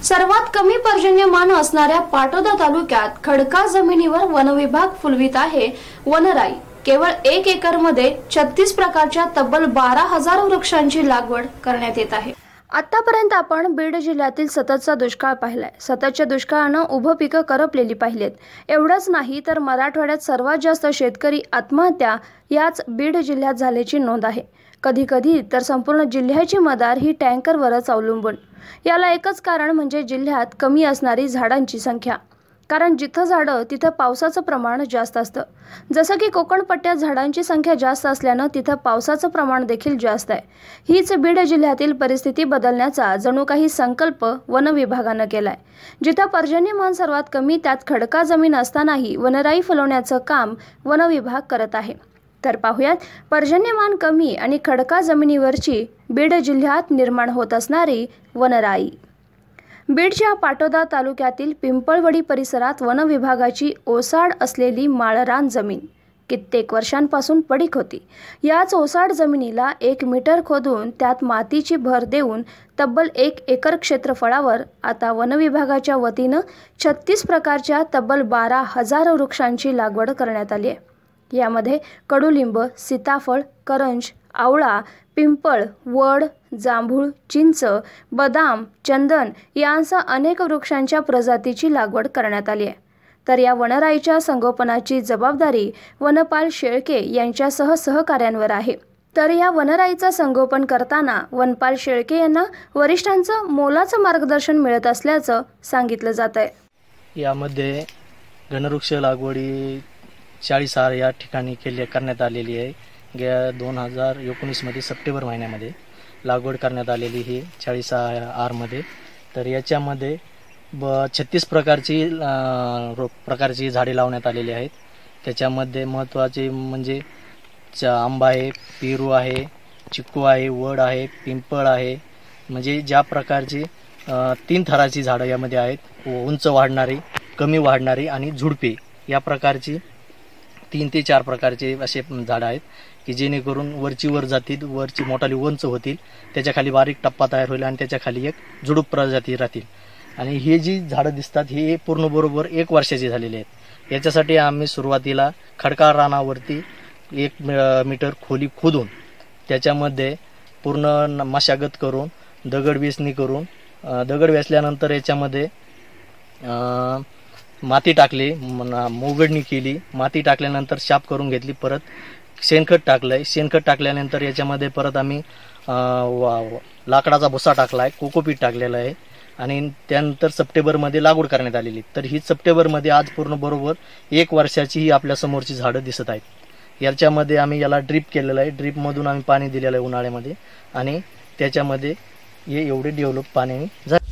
सर्वात कमी पर्जन्यमान असणाऱ्या पाटोदा तालुक्यात खडकाळ जमिनीवर वनविभाग फुलवित आहे वनराई। केवळ 1 एकरमध्ये 36 प्रकारच्या तब्बल 12,000 वृक्षांची लागवड करण्यात येत आहे। आतापर्यंत आपण बीड जिल्ह्यातील सततचा दुष्काळ पाहिलाय। सततच्या दुष्काळानं उभं पिकं करपलेली पाहिलेत। एवढंच नाही तर मराठवाड्यात सर्वात जास्त शेतकरी आत्महत्या याच बीड जिल्ह्यात झाल्याची नोंद आहे। कधी कधी तर संपूर्ण जिल्ह्याची मदार ही टँकरवरच अवलंबून। याला एकच कारण म्हणजे जिल्ह्यात कमी असणारी झाडांची संख्या। कारण जिथं झाडं तिथं पावसाचं प्रमाण जास्त असतं। जसं की कोकण पट्ट्यात झाडांची संख्या जास्त असल्यानं तिथं पावसाचं प्रमाण देखील जास्त आहे। हीच बीड जिल्ह्यातील परिस्थिती बदलण्याचा जणू काही संकल्प वन विभागानं केलाय। जिथं पर्जन्यमान सर्वात कमी त्यात खडकाळ जमीन असतानाही वनराई फुलवण्याचं काम वन विभाग करत आहे। तर पाहुयात पर्जन्यमान कमी आणि खडकाळ जमिनीवरची बीड जिल्ह्यात निर्माण होत असणारी वनराई। बीडच्या पाटोदा तालुक्यातील पिंपळवडी परिसरात वन विभागाची ओसाड असलेली माळरान जमीन कित्येक वर्षांपासून पडीक होती। याच ओसाड जमिनीला 1 मीटर खोदून त्यात मातीची भर देऊन तब्बल 1 एकर क्षेत्रफळावर आता वन विभागाच्या वतीनं 36 प्रकारच्या तब्बल 12,000 वृक्षांची लागवड करण्यात आली आहे। यामध्ये कडुलिंब, सीताफळ, करंज, आवळा, पिंपळ, वड, जांभूळ, चिंच, बदाम, चंदन यांसह अनेक वृक्षांच्या प्रजातीची लागवड करण्यात आली आहे। तर या वनराईच्या संगोपनाची जबाबदारी वनपाल शेळके यांच्यासह सहकाऱ्यांवर आहे। तर या वनराईचं संगोपन करताना वनपाल शेळके यांना वरिष्ठांचं मोलाचं मार्गदर्शन मिळत असल्याचं सांगितलं जात आहे। यामध्ये घनवृक्ष लागवडी 40 आर या ठिकाणी करण्यात आलेली आहे। 2019 मध्ये सप्टेंबर महिन्यामध्ये लागवड करण्यात आलेली ही 40 आर मध्ये। तर याच्यामध्ये 36 प्रकारची झाडे लावण्यात आलेली आहेत। त्याच्यामध्ये महत्त्वाचे म्हणजे आंबा आहे, पेरू आहे, चिक्कू आहे, वड आहे, पिंपळ आहे। म्हणजे ज्या प्रकारची 3 थराची झाडं यामध्ये आहेत। उंच वाढणारी, कमी वाढणारी आणि झुडपे या प्रकारची 3 ते 4 प्रकारचे असे झाडं आहेत की जेणेकरून वरची वर जातील, वरची मोठाली उंच होतील, त्याच्या खाली बारीक टप्पा तयार होईल आणि त्याच्या खाली एक झुडूप प्रजाती राहतील। आणि हे जी झाडं दिसतात हे पूर्ण बरोबर 1 वर्षाची झालेली आहेत। याच्यासाठी आम्ही सुरुवातीला खडकाळ रानावरती 1 मीटर खोली खोदून त्याच्यामध्ये पूर्ण मशागत करून दगड वेचणी करून दगड वेचल्यानंतर याच्यामध्ये माती टाकली, मोगडणी केली, माती टाकल्यानंतर शाप करून घेतली, परत शेणखत टाकलंय। शेणखत टाकल्यानंतर याच्यामध्ये परत आम्ही लाकडाचा भुसा टाकलाय, कोकोपीट टाकलेलं आहे आणि त्यानंतर सप्टेंबरमध्ये लागवड करण्यात आलेली। तर ही सप्टेंबरमध्ये आज पूर्ण बरोबर 1 वर्षाची ही आपल्या समोरची झाडं दिसत आहेत। याच्यामध्ये आम्ही याला ड्रीप केलेलं आहे। ड्रीपमधून आम्ही पाणी दिलेलं आहे उन्हाळ्यामध्ये आणि त्याच्यामध्ये हे एवढे डेव्हलप पाणी